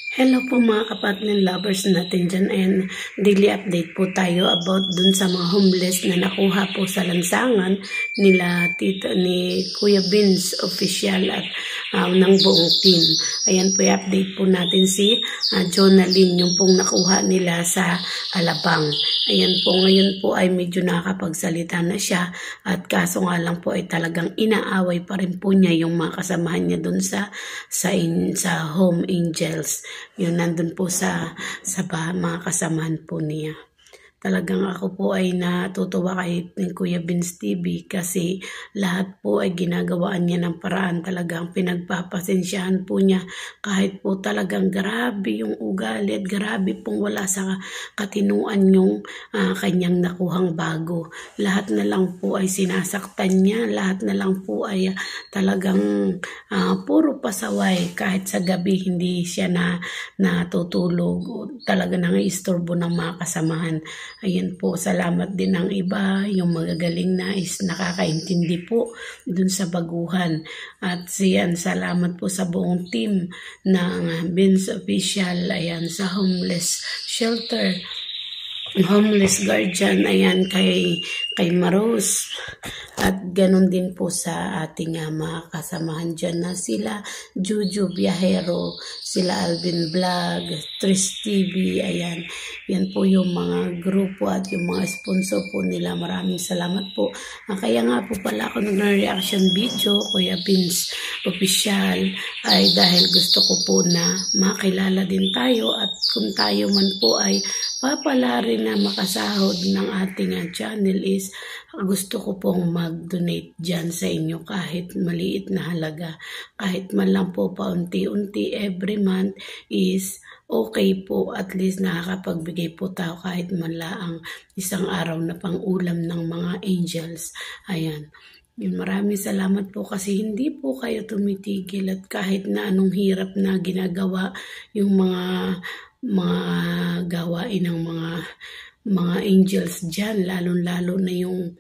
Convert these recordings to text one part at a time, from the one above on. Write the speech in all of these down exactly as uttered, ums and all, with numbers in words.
Hello po mga kapatid lovers natin dyan, and daily update po tayo about dun sa mga homeless na nakuha po sa lansangan nila tita ni Kuya Vince official at uh, ng buong team. Ayan po, i-update po natin si uh, Jonalyn, yung pong nakuha nila sa Alabang. Ayan po, ngayon po ay medyo nakakapagsalita na siya, at kaso nga lang po ay talagang inaaway pa rin po niya yung mga kasamahan niya dun sa sa, in, sa Home Angels. Yun, nandun po sa, sa bah, mga kasamahan po niya. Talagang ako po ay natutuwa kay Kuya Vince T V kasi lahat po ay ginagawaan niya ng paraan. Talagang pinagpapasensyahan po niya kahit po talagang grabe yung ugali at grabe pong wala sa katinuan yung uh, kanyang nakuhang bago. Lahat na lang po ay sinasaktan niya, lahat na lang po ay uh, talagang uh, puro pasaway. Kahit sa gabi hindi siya na natutulog, talaga nang-istorbo ng mga kasamahan. Ayan po, salamat din ng iba, yung magagaling na is nakakaintindi po dun sa baguhan. At siyan, salamat po sa buong team ng Vince Official, ayan, sa homeless shelter, homeless guardian, ayan, kay, kay Maros. At ganun din po sa ating uh, mga kasamahan dyan na sila Juju Viajero, sila Alvin Vlog, Tris T V, ayan. Yan po yung mga grupo at yung mga sponsor po nila. Maraming salamat po. Ah, kaya nga po pala ako nag-reaction video, Kuya Vince Official, ay dahil gusto ko po na makilala din tayo, at kung tayo man po ay papala rin na makasahod ng ating uh, channel is gusto ko pong mag-donate dyan sa inyo kahit maliit na halaga. Kahit man lang po paunti-unti every month is okay po, at least nakakapagbigay po tayo kahit man lang isang araw na pang-ulam ng mga angels. Ayan. Yun, maraming salamat po kasi hindi po kayo tumitigil, at kahit na anong hirap na ginagawa yung mga mga gawain ng mga mga angels dyan, lalong-lalo na yung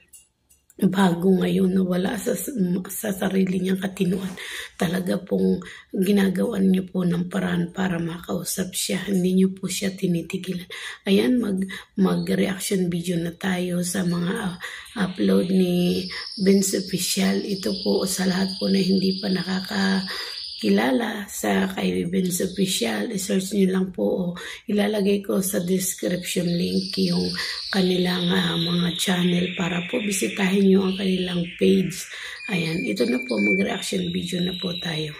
bago ngayon na wala sa, sa sarili niyang katinuan. Talaga pong ginagawan niyo po ng paraan para makausap siya. Hindi niyo po siya tinitigilan. Ayan, mag, mag-reaction video na tayo sa mga uh, upload ni Vince Official. Ito po sa lahat po na hindi pa nakaka kilala sa kay Vince Official, i-search nyo lang po, o ilalagay ko sa description link yung kanilang uh, mga channel para po bisitahin nyo ang kanilang page. Ayan, ito na po, mag-reaction video na po tayo.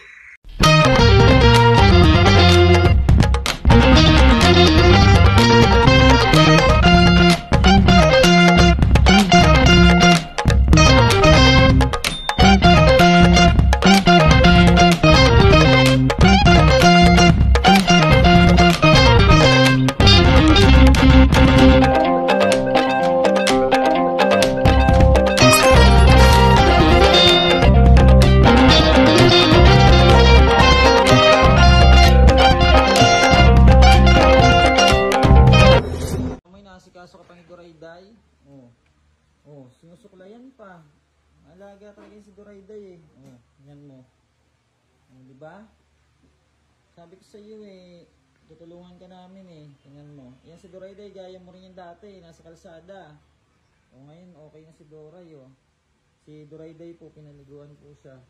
Kaso ka pa ni Dorayday, oh, oh, sinusuklayan pa. Alaga talaga yung si Dorayday eh. Oh, yan mo. Oh, di ba? Sabi ko sa iyo eh, tutulungan ka namin eh. Tingnan mo. Yan si Dorayday, gaya mo rin yung dati, nasa kalsada. Oh, ngayon okay na si Doray oh. Si Dorayday po, pinaliguan po siya.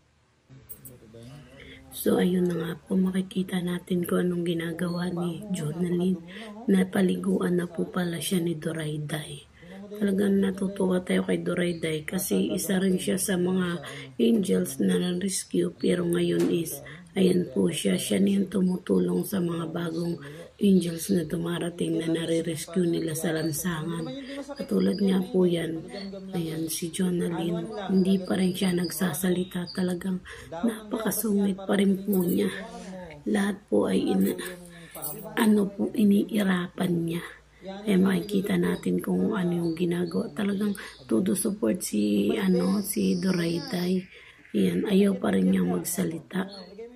So ayun na nga po, makikita natin kung anong ginagawa ni Jonalyn. Napaliguan na po pala siya ni Dorayday. Talagang natutuwa tayo kay Dorayday kasi isa rin siya sa mga angels na na-rescue, pero ngayon is ayan po siya, siya niyang tumutulong sa mga bagong angels na dumarating na nare-rescue nila sa lansangan. Katulad nga po yan, ayan si Jonalyn, hindi pa rin siya nagsasalita, talagang napakasungit pa rin po niya. Lahat po ay ina, ano po, iniirapan niya. Eh makikita natin kung ano yung ginagawa. Talagang todo support si ano si Dorayday. Ayan, ayaw pa rin niya magsalita.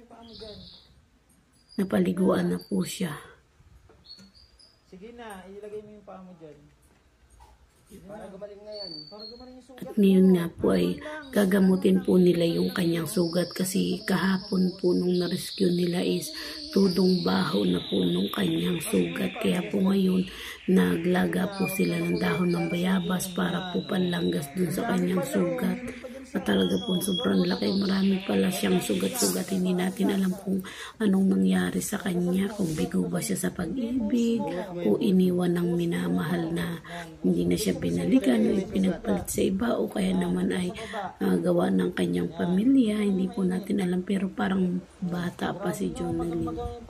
Napaliguan na po siya. Sige na, ilagay mo yung paa mo dyan. Para gumaling na yan. Para gumaling yung sugat. At ngayon nga po ay gagamutin po nila yung kanyang sugat kasi kahapon po nung na-rescue nila is tudong baho na po nung kanyang sugat. Kaya po ngayon, naglaga po sila ng dahon ng bayabas para po panlanggas dun sa kanyang sugat. At talaga po sobrang laki. Marami pala siyang sugat-sugat. Hindi natin alam kung anong nangyari sa kanya. Kung bigo ba siya sa pag-ibig o iniwan ng minamahal na hindi na siya binalikan o ipinagpalit sa iba o kaya naman ay uh, gawa ng kanyang pamilya. Hindi po natin alam pero parang bata pa si Jonalyn.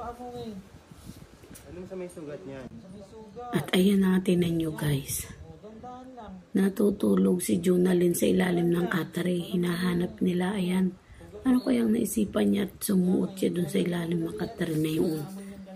Anong sa may sugat niya? At ayan natin na nyo guys. Natutulog si Jonalyn sa ilalim ng katare. Hinahanap nila. Ayan. Ano kayang naisipan niya at sumuot siya dun sa ilalim ng katare na yun?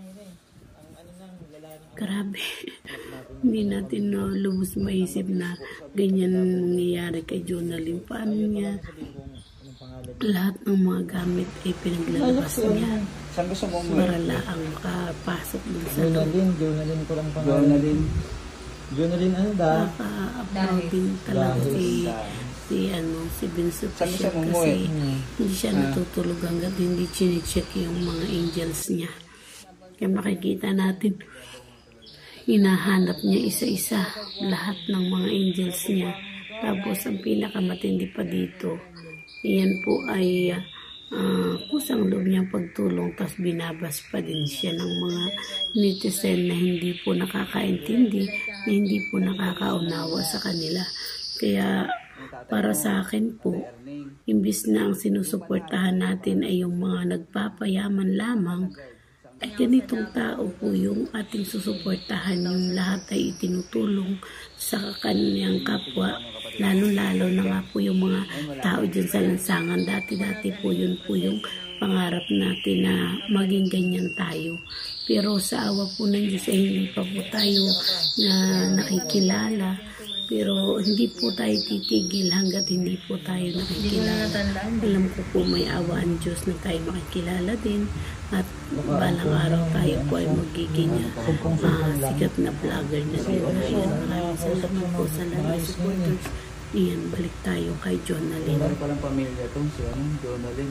Grabe. Hindi natin no, lubos maisip na ganyan nangyayari kay Jonalyn. Paano niya lahat ng mga gamit ay pinaglalabas niya para laang makapasok dun sa Jonalyn, Jonalyn ko lang pangalan. Jonalyn. Jonalyn ano da? Nakaka-abroad din talaga si, si, ano, si Vince Official kasi hindi siya natutulog hanggat hindi chine-check yung mga angels niya. Kaya makikita natin, hinahanap niya isa-isa lahat ng mga angels niya. Tapos ang pinakamatindi pa dito, iyan po ay uh, kusang loob niyang pagtulong tapos binabas pa din siya ng mga netizen na hindi po nakakaintindi, na hindi po nakakaunawa sa kanila. Kaya para sa akin po, imbis na ang sinusuportahan natin ay yung mga nagpapayaman lamang, ay ganitong tao po yung ating susuportahan, yung lahat ay itinutulong sa kanyang kapwa, lalo-lalo na nga po yung mga tao dyan sa lansangan. Dati-dati po yun po yung pangarap natin na maging ganyan tayo. Pero sa awa po ng Diyos ay hindi pa po tayo na nakikilala. Pero hindi po tayo titigil hanggat hindi po tayo nakikilala. Alam ko po may awa ang Diyos na tayo makikilala din. At balang araw tayo po ay magiging uh, sikat na vlogger na din. Ayan, maraming salamat po sa lahat ng supporters. Iyan, balik tayo kay Jonalyn. Meron palang pamilya itong si ano, Jonalyn.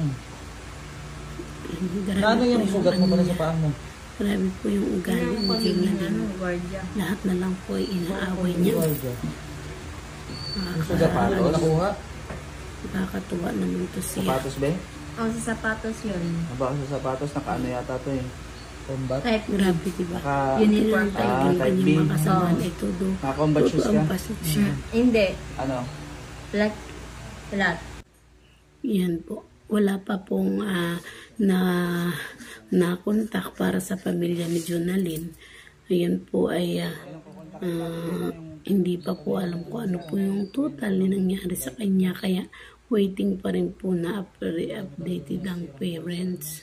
Ano yung sugat mo pala sa paa mo? Grabe po yung ugali ng Jonalyn. Lahat na lang po ay inaaway niya. Ang sugat pa ito, nakuha? Nakakatuwa naman ito siya. Sapatos ba? Oh, sa sapatos yun. Aba, sa sapatos, nakaano yata ito eh. Combat? Type Grabe, diba? Naka, uniform type ah, yung type B. kanyang makasamaan ito do. Naka-combat shoes ka? Ang pasok siya. Hindi. Ano? Flat. Flat. Yan po. Wala pa pong uh, na na-contact para sa pamilya ni Jonalyn. Ayan po ay uh, uh, hindi pa po alam kung ano po yung total na nangyari sa kanya. Kaya waiting pa rin po na updated ang parents.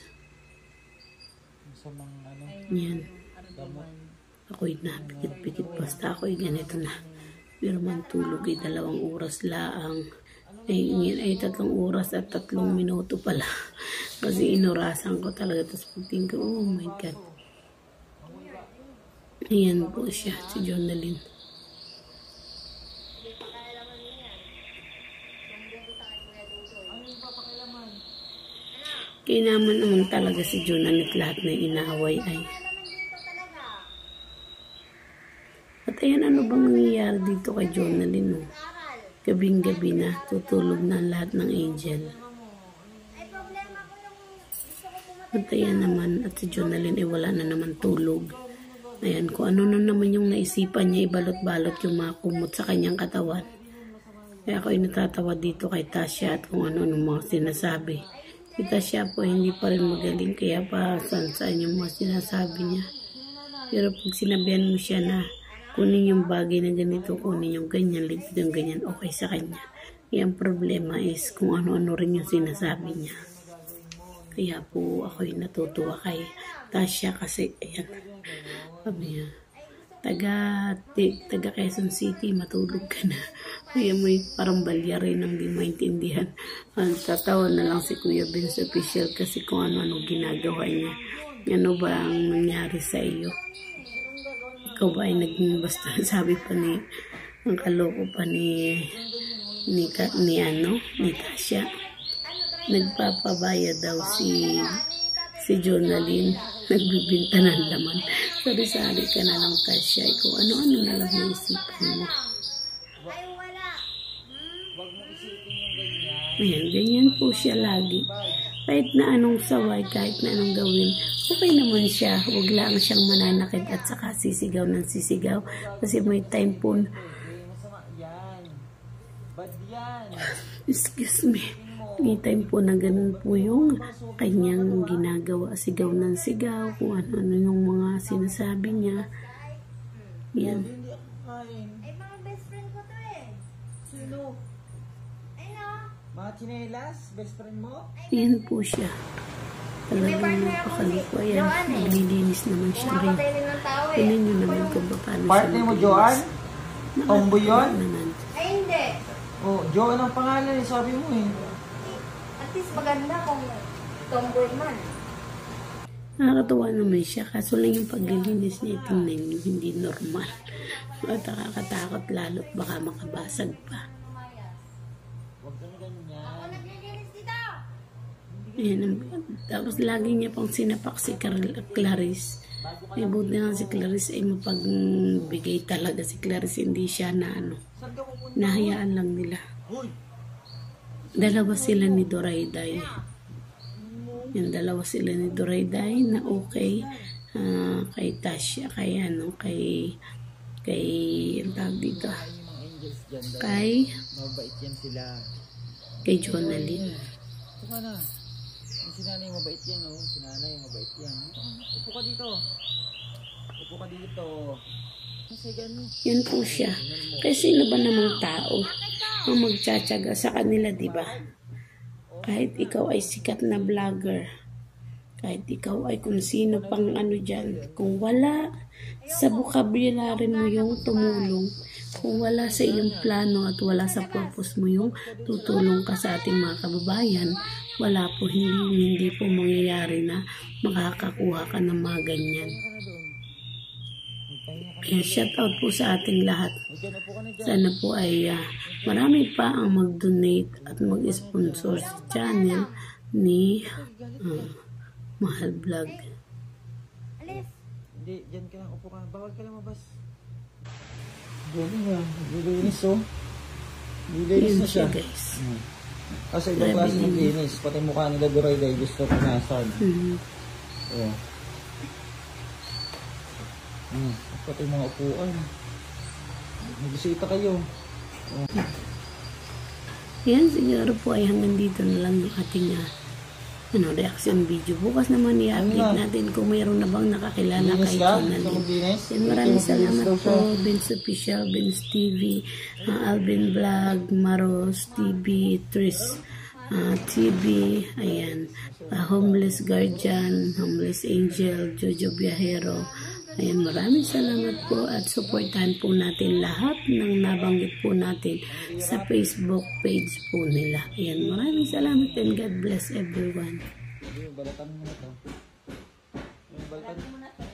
Yan. Ako'y napikit-pikit. Basta ako'y ganito na. Pero man tulog ay dalawang oras laang. Ay, yun ay tatlong oras at tatlong minuto pala. Kasi inurasan ko talaga. Tapos pagtingin ko, oh my God. Ayan po siya, si Jonalyn. Kaya naman naman talaga si Jonalyn at lahat na inaaway ay. At ayan, ano bang nangyayari dito kay Jonalyn? No? Gabing-gabi na, tutulog na lahat ng angel. At ayan naman, at si Jonalyn ay wala na naman tulog. Ayan, kung ano na naman yung naisipan niya, ibalot-balot yung mga kumot sa kanyang katawan. Kaya ako'y natatawa dito kay Tasha at kung ano-ano mga sinasabi. Si Tasha po hindi pa rin magaling, kaya pa saan-saan yung mga sinasabi niya. Pero pag sinabihan mo siya na kunin yung bagay na ganito, kunin yung ganyan, ligid yung ganyan, okay sa kanya. Kaya ang problema is kung ano-ano rin yung sinasabi niya. Kaya po ako'y natutuwa kay Tasha kasi, ayan, sabi niya, taga, taga Quezon City, matulog ka na. Kaya may parang balya rin ang di maintindihan. Ang tatawa na lang si Kuya Vince Official kasi kung ano-ano ginagawa niya. Ano ba ang nangyari sa iyo? Ikaw ba ay naging basta sabi pa ni ang kaloko pa ni ni, ni ano ni Tasha, nagpapabaya daw si si si Jonalyn nagbibinta ng laman. Sari-sari ka na lang kasya. Kung ano-ano na lang naisipan mo. Wag mo isipin yung ganyan. Ayan, ganyan po siya lagi. Kahit na anong saway, kahit na anong gawin, okay naman siya. Huwag lang siyang mananakit at saka sisigaw ng sisigaw. Kasi may time po, Eh, masama yan. Bad yan. excuse me, may time po na ganun po yung kanyang ginagawa. Sigaw ng sigaw, kung ano-ano yung mga sinasabi niya. Yan. Hindi ako kain. Ay, mga best friend ko to eh. Sino? Ay, no? Mga chinelas? Best friend mo? Yan po siya. Talagang napakaliko. Ayan, naglilinis naman siya rin. Nakapatay rin ng tao eh. Tingnan nyo naman kung paano siya Partner mo, Joan? Tomboy yun? naman. Ay, hindi. Oh, Joan ang pangalan eh, sabi mo eh. At least maganda kung tomboy man. Nakakatuwa naman siya, kaso lang yung paglilinis niya, tingnan niyo, hindi normal. At nakakatakot lalo, baka makabasag pa. Huwag kang ganyan. Naglilinis dito. Ayan, tapos lagi niya pang sinapak si Car- Clarice. Ay, buti nga si Clarice ay mapagbigay talaga si Clarice, hindi siya na ano, Saan ka pupunta? nahayaan lang nila. Hoy! Dalawa sila ni Dorayday. Yung dalawa sila ni Dorayday na okay ah, kay Tasha, kay ano, kay kay ang tawag dito, Yung mga angels dyan dahil kay mabait yan sila. kay Jonalyn. Ito ka na. Yung sinanay mabait yan oh. Sinanay mabait yan. Upo ka dito. Upo ka dito. Kasi ganun. Yan po siya. Kasi sino ba namang tao ang magtsatsaga sa kanila, di ba? Kahit ikaw ay sikat na vlogger, kahit ikaw ay kung sino pang ano dyan, kung wala sa vocabulary mo yung tumulong, kung wala sa iyong plano at wala sa purpose mo yung tutulong ka sa ating mga kababayan, wala po, hindi, hindi po mangyayari na makakakuha ka ng mga ganyan. Kaya shout out po sa ating lahat. Diyan, upo ka na dyan. Sana po ay uh, marami pa ang mag-donate at mag-sponsor sa channel ni uh, Mahal Vlog. Alis. Hindi, dyan ka lang. Upo ka. Bawal ka lang mabas. Diyan nga. Lilinis oh. Lilinis Yun na siya. siya, guys. Kasi ibang klase ng linis. Pati mukha nila Dorayday gusto punasan. Mhm. Oh. Hmm. Pati mga upuan. Nagbisita kayo. Yan, siguro po ay hanggang dito na lang yung ating uh, ano, reaction video. Bukas naman i-update natin kung mayroon na bang nakakilala Linis kay ka? Jonalyn. Gusto mong linis? Yan, maraming Gusto mong salamat linis daw po. siya? Vince Official, Vince T V, uh, Alvin Vlog, Maros T V, Tris uh, T V, ayan, uh, Homeless Guardian, Homeless Angel, Jojo Viajero. Ayan, maraming salamat po at supportahan po natin lahat ng nabanggit po natin sa Facebook page po nila. Ayan, maraming salamat and God bless everyone. Yung balatan mo na to. Yung balatan mo na to.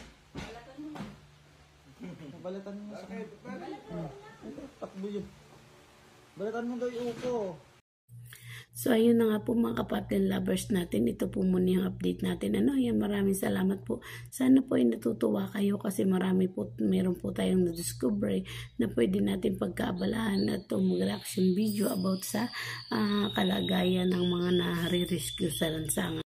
Balatan mo na sa kanya. Takbo yun. Balatan mo daw yung upo. So, ayun na nga po mga kapatid lovers natin. Ito po muna yung update natin. Ano, ayan, maraming salamat po. Sana po ay natutuwa kayo kasi marami po, meron po tayong na-discover na pwede natin pagkaabalahan at mag-reaction video about sa uh, kalagayan ng mga nare-rescue sa lansangan.